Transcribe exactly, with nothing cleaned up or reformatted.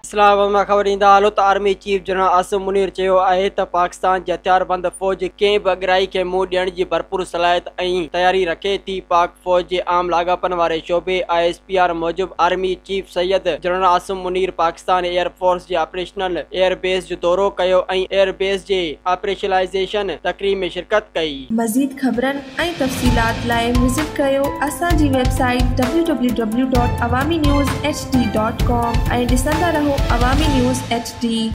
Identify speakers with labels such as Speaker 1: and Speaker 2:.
Speaker 1: इस्लामाबाद में ख़बर ईंदा हालो त army chief general Asim Munir चयो आहे त पाकिस्तान जी हथियारबंद फ़ौज कंहिं बि अॻिराई खे मुंहुं ॾियण जी भरपूर सलाहियत ऐं तयारी रखे थी। पाक फ़ौज जे आम लाॻापन वारे शोबे आई एस पी आर मूजिबि army chief Syed general Asim Munir Pakistan air force जे ऑपरेशनल एयर बेस जो दौरो कयो ऐं एयर बेस जे ऑपरेशनलाइज़ेशन तक़रीब में शिरकत कई।
Speaker 2: मज़ीद ख़बरनि ऐं तफ़सीलात लाइ विज़िट कयो असांजी website W W W dot Awami news H D dot com ऐं ॾिसंदा रहो अवामी न्यूज़ एच डी।